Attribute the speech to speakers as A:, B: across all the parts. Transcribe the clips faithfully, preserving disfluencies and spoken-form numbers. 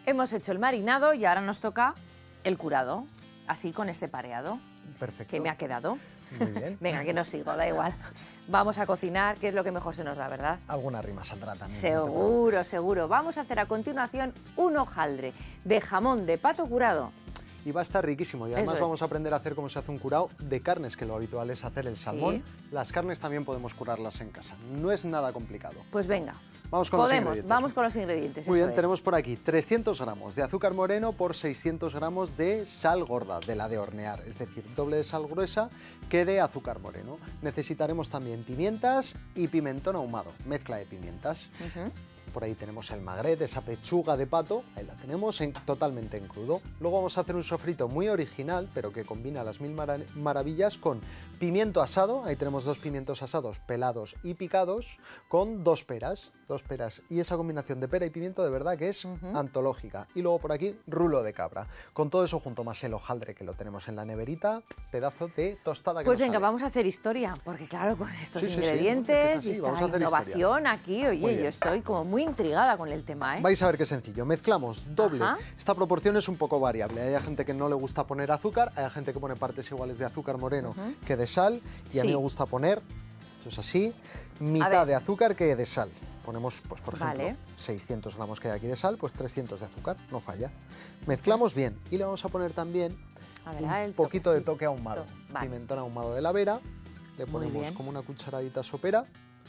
A: Hemos hecho el marinado y ahora nos toca el curado, así con este pareado.
B: Perfecto.
A: Que me ha quedado.
B: Muy bien.
A: Venga, que no sigo, da igual. Vamos a cocinar, que es lo que mejor se nos da, ¿verdad?
B: Alguna rima saldrá también.
A: Seguro, no seguro. Vamos a hacer a continuación un hojaldre de jamón de pato curado.
B: Y va a estar riquísimo. Y además
A: Eso es.
B: vamos a aprender a hacer cómo se hace un curado de carnes, que lo habitual es hacer el salmón.
A: Sí.
B: Las carnes también podemos curarlas en casa. No es nada complicado.
A: Pues venga.
B: Vamos con los
A: Podemos,
B: ingredientes.
A: vamos con los ingredientes.
B: Muy
A: eso
B: bien,
A: es.
B: tenemos por aquí trescientos gramos de azúcar moreno por seiscientos gramos de sal gorda, de la de hornear, es decir, doble de sal gruesa que de azúcar moreno. Necesitaremos también pimientas y pimentón ahumado, mezcla de pimientas.
A: Uh-huh.
B: Por ahí tenemos el magret, esa pechuga de pato, ahí la tenemos en, totalmente en crudo. Luego vamos a hacer un sofrito muy original, pero que combina las mil mara maravillas con pimiento asado, ahí tenemos dos pimientos asados pelados y picados, con dos peras, dos peras. Y esa combinación de pera y pimiento de verdad que es uh-huh. antológica. Y luego por aquí, rulo de cabra. Con todo eso junto más el hojaldre que lo tenemos en la neverita, pedazo de tostada que
A: Pues
B: nos
A: venga,
B: sale.
A: vamos a hacer historia, porque claro, con estos
B: sí, sí,
A: ingredientes
B: sí, ¿no?
A: y
B: Vamos a
A: esta
B: hacer
A: innovación
B: historia.
A: aquí, oye, yo estoy como muy intrigada con el tema, ¿eh?
B: Vais a ver qué sencillo. Mezclamos doble.
A: Ajá.
B: Esta proporción es un poco variable. Hay gente que no le gusta poner azúcar, hay gente que pone partes iguales de azúcar moreno uh-huh. que de sal, y a
A: sí.
B: mí me gusta poner, esto es así, mitad de azúcar que de sal. Ponemos, pues por ejemplo,
A: vale.
B: seiscientos gramos que hay aquí de sal, pues trescientos de azúcar, no falla. Mezclamos bien y le vamos a poner también
A: a ver,
B: un
A: el
B: poquito de
A: toquecito.
B: toque ahumado.
A: Vale.
B: Pimentón ahumado de la vera, le ponemos como una cucharadita sopera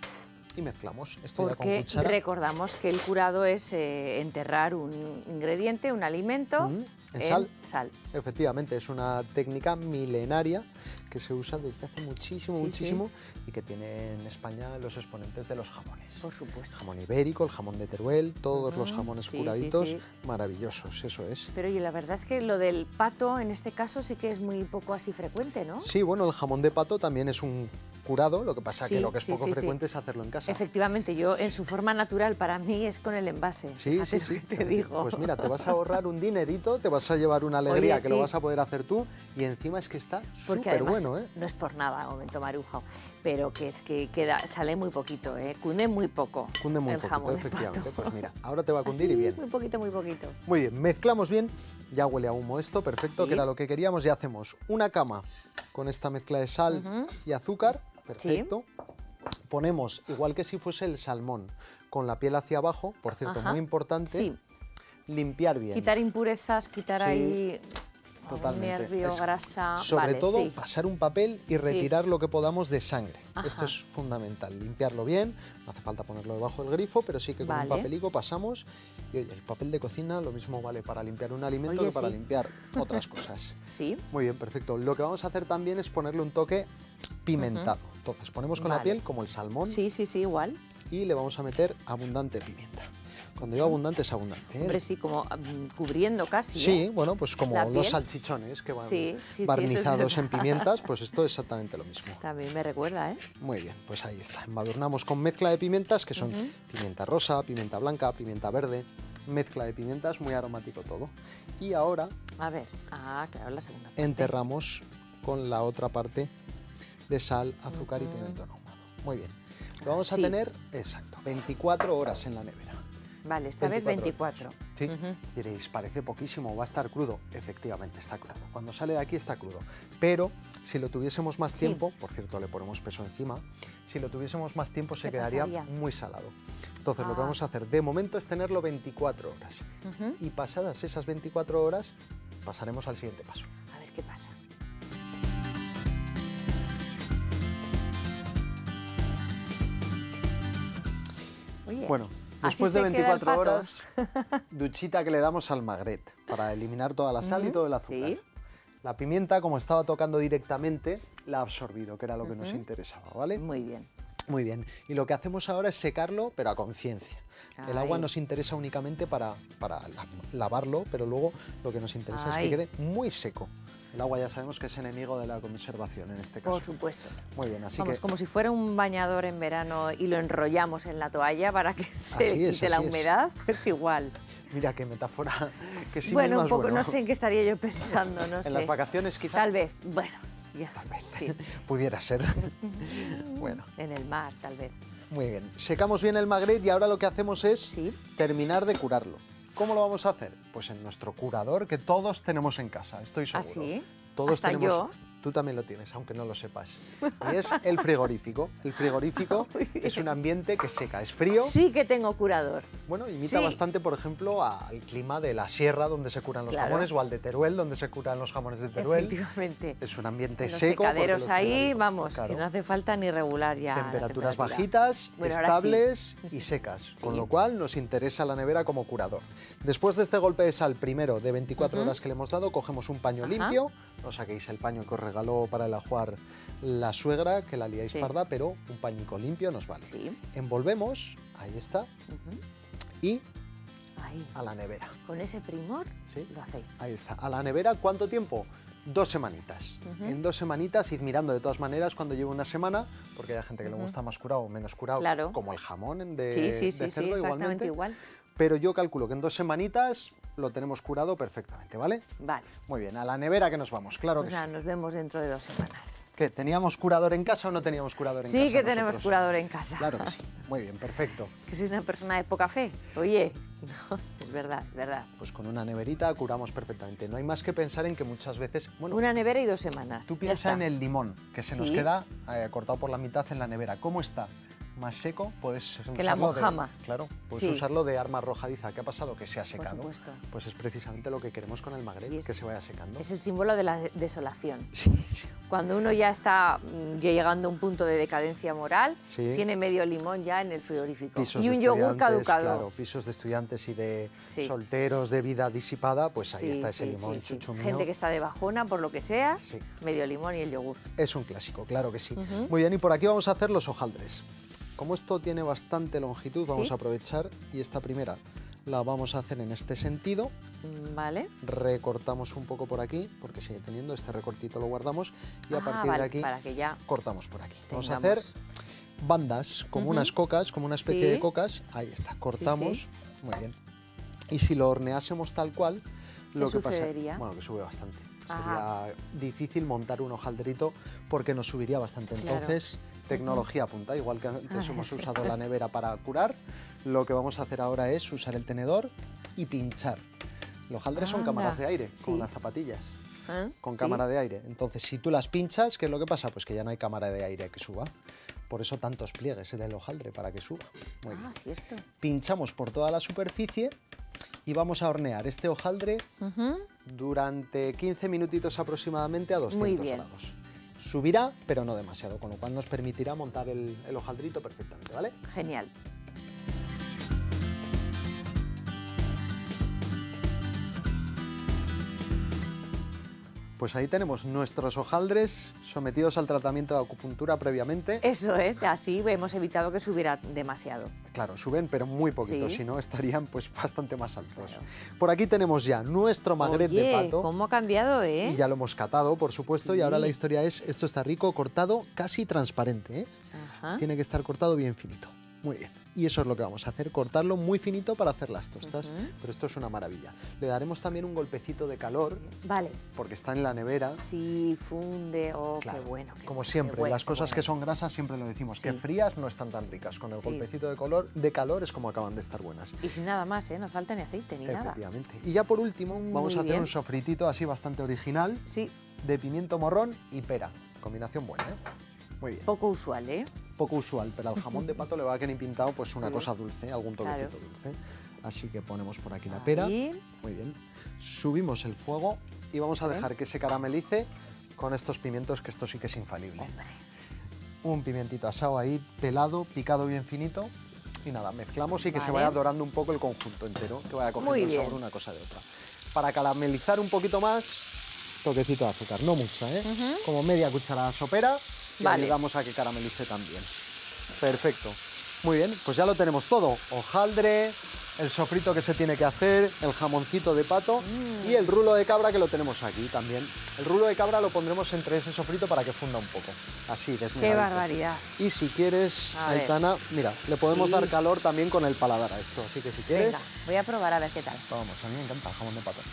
B: y mezclamos. Esto
A: Porque
B: ya con cuchara.
A: Recordamos que el curado es eh, enterrar un ingrediente, un alimento,
B: mm, en,
A: en
B: sal.
A: sal.
B: Efectivamente, es una técnica milenaria que se usa desde hace muchísimo,
A: sí,
B: muchísimo
A: sí.
B: y que tiene en España los exponentes de los jamones.
A: Por supuesto.
B: Jamón ibérico, el jamón de Teruel, todos uh-huh. los jamones
A: sí,
B: curaditos,
A: sí, sí.
B: maravillosos, eso es.
A: Pero oye, la verdad es que lo del pato en este caso sí que es muy poco así frecuente, ¿no?
B: Sí, bueno, el jamón de pato también es un curado, lo que pasa
A: sí,
B: que lo que es
A: sí,
B: poco
A: sí,
B: frecuente
A: sí.
B: es hacerlo en casa.
A: Efectivamente, yo en su forma natural para mí es con el envase.
B: Sí, sí, sí.
A: Te digo.
B: Pues mira, te vas a ahorrar un dinerito, te vas a llevar una alegría
A: Oye,
B: que
A: sí.
B: lo vas a poder hacer tú y encima es que está súper bueno, ¿eh?
A: No es por nada, momento maruja, pero que es que queda, sale muy poquito, ¿eh? Cunde muy poco.
B: Cunde muy
A: el
B: poquito,
A: jamón
B: efectivamente. Pues mira, ahora te va a cundir
A: Así,
B: y bien.
A: Muy poquito, muy poquito.
B: Muy bien, mezclamos bien, ya huele a humo esto, perfecto,
A: sí.
B: que era lo que queríamos. Ya hacemos una cama con esta mezcla de sal uh-huh. y azúcar, perfecto. Sí. Ponemos, igual que si fuese el salmón, con la piel hacia abajo, por cierto, Ajá. muy importante,
A: sí.
B: limpiar bien.
A: Quitar impurezas, quitar sí. ahí
B: Totalmente.
A: nervio,
B: es,
A: grasa...
B: Sobre
A: vale,
B: todo,
A: sí.
B: pasar un papel y retirar sí. lo que podamos de sangre.
A: Ajá.
B: Esto es fundamental, limpiarlo bien, no hace falta ponerlo debajo del grifo, pero sí que con
A: vale.
B: un papelico pasamos. Y oye, el papel de cocina lo mismo vale para limpiar un alimento
A: oye,
B: que para
A: sí.
B: limpiar otras cosas.
A: Sí.
B: Muy bien, perfecto. Lo que vamos a hacer también es ponerle un toque pimentado. Uh-huh. Entonces, ponemos con
A: vale.
B: la piel como el salmón.
A: Sí, sí, sí, igual.
B: Y le vamos a meter abundante pimienta. Cuando digo abundante, es abundante. ¿eh?
A: Hombre, sí, como um, cubriendo casi.
B: Sí,
A: ¿eh?
B: bueno, pues como
A: ¿La
B: los
A: piel?
B: salchichones que van
A: sí, sí,
B: barnizados
A: sí,
B: en pimientas, pues esto es exactamente lo mismo.
A: También me recuerda, ¿eh?
B: Muy bien, pues ahí está. Embadurnamos con mezcla de pimientas, que son uh-huh. pimienta rosa, pimienta blanca, pimienta verde, mezcla de pimientas, muy aromático todo. Y ahora...
A: A ver, ah, claro, la segunda parte.
B: Enterramos con la otra parte de sal, azúcar uh-huh. y pimentón ahumado. Muy bien. Lo vamos
A: sí.
B: a tener, exacto, veinticuatro horas en la nevera.
A: Vale, esta vez veinticuatro.
B: Sí, uh-huh. diréis, parece poquísimo, va a estar crudo. Efectivamente, está crudo. Cuando sale de aquí está crudo. Pero si lo tuviésemos más
A: sí.
B: tiempo, por cierto, le ponemos peso encima, si lo tuviésemos más tiempo se quedaría
A: pasaría?
B: muy salado. Entonces
A: ah.
B: lo que vamos a hacer de momento es tenerlo veinticuatro horas. Uh-huh. Y pasadas esas veinticuatro horas, pasaremos al siguiente paso.
A: A ver qué pasa. Oye.
B: Bueno. Después de
A: Así
B: veinticuatro horas, duchita que le damos al magret para eliminar toda la sal uh-huh. y todo el azúcar.
A: ¿Sí?
B: La pimienta, como estaba tocando directamente, la ha absorbido, que era lo que uh-huh. nos interesaba, ¿vale?
A: Muy bien.
B: Muy bien. Y lo que hacemos ahora es secarlo, pero a conciencia. El agua nos interesa únicamente para, para lavarlo, pero luego lo que nos interesa Ay. es que quede muy seco. El agua ya sabemos que es enemigo de la conservación en este caso.
A: Por supuesto.
B: Muy bien, así
A: Vamos,
B: que...
A: como si fuera un bañador en verano y lo enrollamos en la toalla para que se
B: así
A: quite
B: es,
A: la
B: así
A: humedad,
B: es.
A: pues igual.
B: Mira qué metáfora, que sí
A: Bueno, un poco,
B: bueno.
A: no sé en qué estaría yo pensando, no
B: en
A: sé.
B: las vacaciones quizá.
A: Tal vez, bueno, ya.
B: Tal vez,
A: sí.
B: pudiera ser. Bueno.
A: En el mar, tal vez.
B: Muy bien, secamos bien el magret y ahora lo que hacemos es
A: ¿Sí?
B: terminar de curarlo. ¿Cómo lo vamos a hacer? Pues en nuestro curador que todos tenemos en casa, estoy seguro.
A: ¿Ah, sí?
B: Todos
A: ¿Hasta
B: tenemos...
A: yo?
B: Tú también lo tienes, aunque no lo sepas. Y es el frigorífico. El frigorífico es un ambiente que seca, es frío.
A: Sí que tengo curador.
B: Bueno, imita
A: Sí.
B: bastante, por ejemplo, al clima de la sierra, donde se curan los
A: Claro.
B: jamones, o al de Teruel, donde se curan los jamones de Teruel.
A: Efectivamente.
B: Es un ambiente
A: En los
B: seco. porque
A: secaderos
B: los
A: ahí,
B: frigoríficos-
A: vamos,
B: claro,
A: que no hace falta ni regular ya la
B: temperaturas
A: temperatura.
B: bajitas,
A: Bueno, ahora sí.
B: estables y secas, con
A: Sí.
B: lo cual nos interesa la nevera como curador. Después de este golpe de sal primero de veinticuatro horas que le hemos dado, cogemos un paño
A: Ajá.
B: limpio, no saquéis el paño que os regaló para el ajuar la suegra, que la liáis
A: Sí.
B: parda, pero un pañico limpio nos vale.
A: Sí.
B: Envolvemos, ahí está,
A: Ujú.
B: y
A: Ahí.
B: a la nevera.
A: Con ese primor
B: Sí.
A: lo hacéis.
B: Ahí está. ¿A la nevera cuánto tiempo? Dos semanitas.
A: Ujú.
B: En dos semanitas, id mirando de todas maneras cuando lleve una semana, porque hay gente que le
A: Ujú.
B: gusta más curado o menos curado,
A: Claro.
B: como el jamón de,
A: Sí, sí,
B: de
A: sí, sí,
B: cerdo
A: exactamente
B: igualmente.
A: igual.
B: Pero yo calculo que en dos semanitas lo tenemos curado perfectamente, ¿vale?
A: Vale.
B: Muy bien, a la nevera que nos vamos, claro
A: Pues
B: que
A: nada,
B: sí.
A: nos vemos dentro de dos semanas.
B: ¿Qué, ¿Teníamos curador en casa o no teníamos curador en casa?
A: Sí que tenemos
B: nosotros?
A: curador en casa.
B: Claro que sí. Muy bien, perfecto.
A: Que soy una persona de poca fe. Oye, no, es verdad, es verdad.
B: Pues con una neverita curamos perfectamente. No hay más que pensar en que muchas veces... Bueno,
A: Una nevera y dos semanas.
B: tú
A: ya
B: piensa
A: está.
B: en el limón, que se nos
A: Sí.
B: queda eh, cortado por la mitad en la nevera. ¿Cómo está? Más seco, puedes
A: Que la
B: usarlo de-
A: mojama.
B: claro, puedes
A: Sí.
B: usarlo de arma arrojadiza. ¿Qué ha pasado? Que se ha secado.
A: supuesto.
B: Pues es precisamente lo que queremos con el magret,
A: Y es-
B: que se vaya secando.
A: Es el símbolo de la desolación.
B: Sí, sí.
A: Cuando uno ya está mm, ya llegando a un punto de decadencia moral,
B: Sí.
A: tiene medio limón ya en el frigorífico.
B: Pisos
A: Y
B: de
A: un yogur
B: estudiantes,
A: caducado.
B: Claro, pisos de estudiantes y de
A: Sí.
B: solteros de vida disipada, pues ahí
A: Sí,
B: está ese
A: sí,
B: limón
A: sí, sí.
B: chuchu mío.
A: Gente que está de bajona, por lo que sea,
B: Sí.
A: medio limón y el yogur.
B: Es un clásico, claro que sí.
A: Ujú.
B: Muy bien, y por aquí vamos a hacer los hojaldres. Como esto tiene bastante longitud, vamos
A: Sí.
B: a aprovechar y esta primera la vamos a hacer en este sentido.
A: Mm, Vale.
B: Recortamos un poco por aquí, porque sigue teniendo este recortito, lo guardamos y a
A: Ah,
B: partir
A: vale,
B: de aquí
A: para que ya
B: cortamos por aquí. Vamos a
A: tengamos.
B: hacer bandas, como
A: Ujú.
B: unas cocas, como una especie
A: Sí.
B: de cocas. Ahí está, cortamos.
A: sí.
B: Muy bien. Y si lo horneásemos tal cual, lo que
A: sucedería?
B: pasa, bueno, que sube bastante.
A: Ajá.
B: Sería difícil montar un hojaldrito porque nos subiría bastante.
A: Claro.
B: Entonces, tecnología punta, igual que antes
A: Ah,
B: hemos usado la nevera para curar, lo que vamos a hacer ahora es usar el tenedor y pinchar. Los hojaldres son
A: Anda,
B: cámaras de aire,
A: sí.
B: como las zapatillas,
A: ¿Eh?
B: con
A: Sí.
B: cámara de aire. Entonces, si tú las pinchas, ¿qué es lo que pasa? Pues que ya no hay cámara de aire que suba. Por eso tantos pliegues del hojaldre, para que suba. Muy bien.
A: Ah, cierto.
B: Pinchamos por toda la superficie y vamos a hornear este hojaldre
A: Ujú.
B: durante quince minutitos aproximadamente a doscientos
A: bien.
B: grados. Subirá, pero no demasiado, con lo cual nos permitirá montar el, el hojaldrito perfectamente, ¿vale?
A: Genial.
B: Pues ahí tenemos nuestros hojaldres sometidos al tratamiento de acupuntura previamente.
A: Eso es, así hemos evitado que subiera demasiado.
B: Claro, suben, pero muy poquito,
A: Sí.
B: si no estarían pues bastante más altos.
A: Claro.
B: Por aquí tenemos ya nuestro magret
A: Oye,
B: de pato.
A: ¿cómo ha cambiado, eh?
B: Y ya lo hemos catado, por supuesto, y ahora
A: Sí.
B: la historia es, esto está rico, cortado, casi transparente, ¿eh?
A: Ajá.
B: Tiene que estar cortado bien finito. Muy bien. Y eso es lo que vamos a hacer, cortarlo muy finito para hacer las tostas.
A: Ujú.
B: Pero esto es una maravilla. Le daremos también un golpecito de calor,
A: Vale.
B: porque está en la nevera.
A: Sí, funde, oh,
B: Claro,
A: qué bueno. qué
B: como
A: bueno,
B: siempre,
A: qué bueno,
B: las
A: qué
B: cosas
A: bueno.
B: que son grasas siempre lo decimos, que
A: Sí.
B: frías no están tan ricas. Con el
A: Sí.
B: golpecito de, color, de calor es como acaban de estar buenas.
A: Y sin nada más, ¿eh? No falta ni aceite ni nada.
B: Efectivamente. Y ya por último,
A: Muy
B: vamos a hacer
A: bien.
B: un sofritito así bastante original
A: Sí,
B: de pimiento morrón y pera. Combinación buena, ¿eh? Muy bien.
A: poco usual, ¿eh?
B: Poco usual, pero al jamón de pato le va a quedar pintado pues una
A: Muy bien.
B: cosa dulce, algún toquecito
A: Claro.
B: dulce. Así que ponemos por aquí la pera.
A: Ahí.
B: Muy bien. Subimos el fuego y vamos a
A: Bien.
B: dejar que se caramelice con estos pimientos, que esto sí que es infalible.
A: Hombre.
B: Un pimientito asado ahí, pelado, picado bien finito. Y nada, mezclamos y que se
A: Vale.
B: vaya dorando un poco el conjunto entero, que vaya cogiendo
A: Muy
B: el
A: bien.
B: sabor una cosa de otra. Para caramelizar un poquito más, toquecito de azúcar, no mucha, ¿eh?
A: Ujú.
B: Como media cucharada sopera y
A: Vale.
B: ayudamos a que caramelice también. Perfecto. Muy bien, pues ya lo tenemos todo. Hojaldre, el sofrito que se tiene que hacer, el jamoncito de pato
A: Mm.
B: y el rulo de cabra que lo tenemos aquí también. El rulo de cabra lo pondremos entre ese sofrito para que funda un poco. Así,
A: Qué
B: desmigadito.
A: barbaridad.
B: Y si quieres,
A: A ver.
B: Aitana, mira, le podemos
A: Sí.
B: dar calor también con el paladar a esto. Así que si quieres,
A: Venga, voy a probar a ver qué tal.
B: vamos, a mí me encanta el jamón de pato.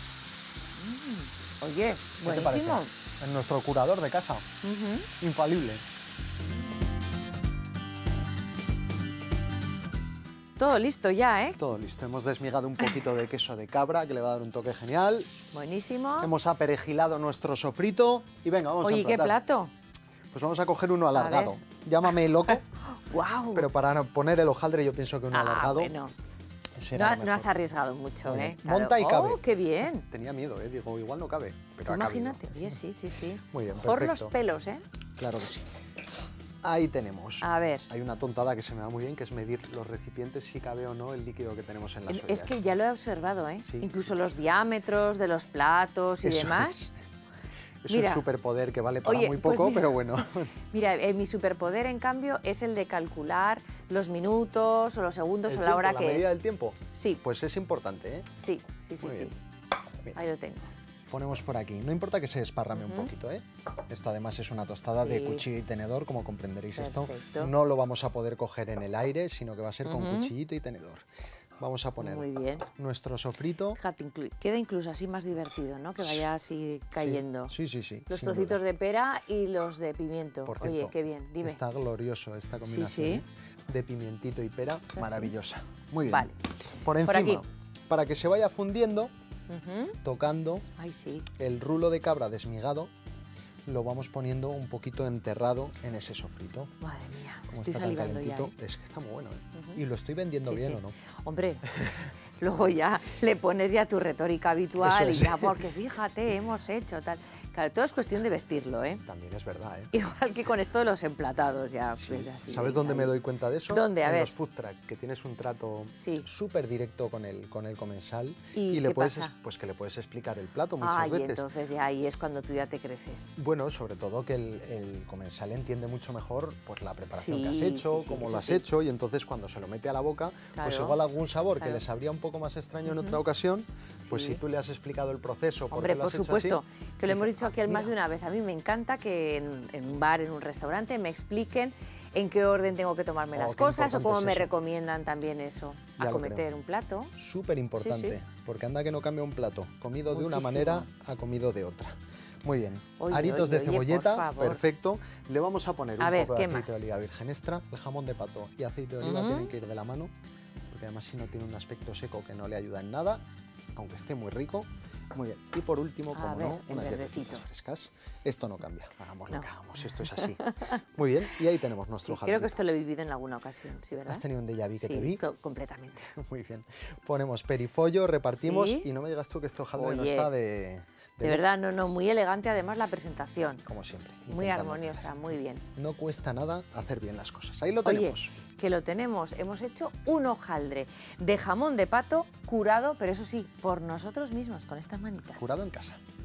A: Oye,
B: ¿Qué te parece?
A: buenísimo.
B: En nuestro curador de casa,
A: Ujú.
B: infalible.
A: Todo listo ya, ¿eh?
B: Todo listo. Hemos desmigado un poquito de queso de cabra, que le va a dar un toque genial.
A: Buenísimo.
B: Hemos aperejilado nuestro sofrito y venga, vamos
A: Oye,
B: a emplatar.
A: ¿qué plato?
B: Pues vamos a coger uno alargado.
A: ver.
B: Llámame loco,
A: ¡Guau!
B: pero para poner el hojaldre yo pienso que uno
A: ah,
B: alargado
A: bueno.
B: será
A: No,
B: lo
A: no
B: mejor.
A: has arriesgado mucho,
B: Muy
A: ¿eh?
B: bien.
A: Claro.
B: Monta y cabe.
A: ¡Oh, qué bien!
B: Tenía miedo, ¿eh? Digo, igual no cabe, pero
A: Tú
B: ha cabido.
A: imagínate, oye, sí, sí, sí.
B: Muy bien,
A: Por los
B: perfecto.
A: pelos, ¿eh?
B: Claro que sí. Ahí tenemos.
A: A ver.
B: Hay una tontada que se me da muy bien, que es medir los recipientes si cabe o no el líquido que tenemos en las ollas.
A: Es que ya lo he observado, ¿eh?
B: Sí.
A: Incluso los diámetros de los platos y
B: Eso
A: demás.
B: es. Es
A: Mira.
B: un superpoder que vale para
A: Oye,
B: muy
A: pues
B: poco,
A: mira.
B: pero bueno.
A: Mira, eh, mi superpoder, en cambio, es el de calcular los minutos o los segundos
B: El
A: o la hora
B: tiempo,
A: que
B: la medida
A: es.
B: del tiempo.
A: Sí,
B: Pues es importante, ¿eh?
A: sí, sí, sí,
B: Muy
A: sí.
B: bien. Mira.
A: Ahí lo tengo.
B: Ponemos por aquí. No importa que se desparrame
A: Ujú.
B: un poquito, ¿eh? Esto además es una tostada de
A: Sí.
B: cuchillo y tenedor, como comprenderéis.
A: Perfecto.
B: Esto no lo vamos a poder coger en el aire, sino que va a ser con
A: Ujú.
B: cuchillito y tenedor. Vamos a poner
A: Muy bien.
B: nuestro sofrito.
A: Fíjate, inclu- queda incluso así más divertido, ¿no? Que vaya así cayendo.
B: Sí, sí, sí.
A: Los
B: sin
A: trocitos
B: duda.
A: de pera y los de pimiento.
B: Por
A: Oye,
B: cierto,
A: qué bien, dime.
B: Está glorioso esta combinación
A: sí.
B: ¿eh? de pimientito y pera,
A: sí.
B: maravillosa. Muy bien.
A: Vale.
B: Por encima,
A: aquí.
B: para que se vaya fundiendo,
A: Ujú.
B: tocando
A: Ay, sí.
B: el rulo de cabra desmigado, lo vamos poniendo un poquito enterrado en ese sofrito.
A: Madre mía,
B: Como
A: estoy
B: está tan
A: salivando ya.
B: calentito,
A: ¿eh?
B: es que está muy bueno, ¿eh?
A: Ujú.
B: Y lo estoy vendiendo
A: Sí,
B: bien,
A: sí.
B: ¿o no?
A: Hombre, luego ya le pones ya tu retórica habitual
B: Eso
A: y
B: es.
A: ya, porque fíjate, hemos hecho tal. Claro, todo es cuestión de vestirlo, ¿eh?
B: También es verdad, ¿eh?
A: Igual que con esto de los emplatados, ya.
B: Sí.
A: Pues así,
B: ¿Sabes
A: ahí.
B: dónde me doy cuenta de eso?
A: ¿Dónde? A
B: en
A: ver.
B: los food truck, que tienes un trato
A: Sí.
B: súper directo con el, con el comensal
A: ¿Y
B: le
A: qué
B: puedes,
A: pasa?
B: pues que le puedes explicar el plato muchas
A: Ay,
B: veces.
A: entonces ya ahí es cuando tú ya te creces.
B: Bueno, sobre todo que el, el comensal entiende mucho mejor pues la preparación
A: Sí,
B: que has hecho,
A: sí, sí,
B: cómo
A: eso
B: lo has
A: sí.
B: hecho, y entonces cuando se lo mete a la boca, pues
A: Claro,
B: igual algún sabor
A: claro.
B: que le sabría un poco más extraño en otra ocasión, pues
A: Sí.
B: si tú le has explicado el proceso, por
A: Hombre,
B: qué lo
A: por
B: has hecho
A: supuesto,
B: así,
A: que lo hemos
B: dice,
A: dicho aquí
B: "Ah,
A: más de
B: mira".
A: una vez. A mí me encanta que en, en un bar, en un restaurante, me expliquen en qué orden tengo que tomarme
B: Oh,
A: las
B: qué
A: cosas o
B: importante
A: cómo
B: es
A: me
B: eso.
A: recomiendan también eso,
B: Ya lo
A: acometer
B: creo.
A: un plato.
B: Súper importante,
A: Sí, sí.
B: porque anda que no cambia un plato, comido de una
A: Muchísimo.
B: manera a comido de otra. Muy bien,
A: Oye,
B: aritos
A: oye,
B: de
A: oye, por
B: cebolleta,
A: favor.
B: perfecto. Le vamos a poner
A: A
B: un
A: ver,
B: poco de
A: ¿qué
B: aceite
A: más?
B: de oliva virgen extra, el jamón de pato y aceite de oliva
A: Ujú.
B: tienen que ir de la mano, porque además si no tiene un aspecto seco que no le ayuda en nada, aunque esté muy rico. Muy bien, y por último,
A: A
B: como
A: ver,
B: no,
A: el
B: unas
A: verdecito.
B: hierbecitas frescas. Esto no cambia, hagamos lo
A: No.
B: que hagamos, esto es así. Muy bien, y ahí tenemos nuestro
A: Sí, creo que
B: jardín.
A: esto lo he vivido en alguna ocasión, ¿sí, verdad?
B: ¿Has tenido un déjà vu que
A: sí,
B: te vi?
A: to- completamente.
B: Muy bien. Ponemos perifollo, repartimos
A: Sí.
B: y no me digas tú que este hojaldre no
A: Oye,
B: está de...
A: De verdad, no, no, muy elegante además la presentación.
B: Como siempre.
A: Muy
B: intentando.
A: armoniosa, muy bien.
B: No cuesta nada hacer bien las cosas. Ahí lo
A: Oye,
B: tenemos.
A: que lo tenemos. Hemos hecho un hojaldre de jamón de pato curado, pero eso sí, por nosotros mismos, con estas manitas.
B: Curado en casa.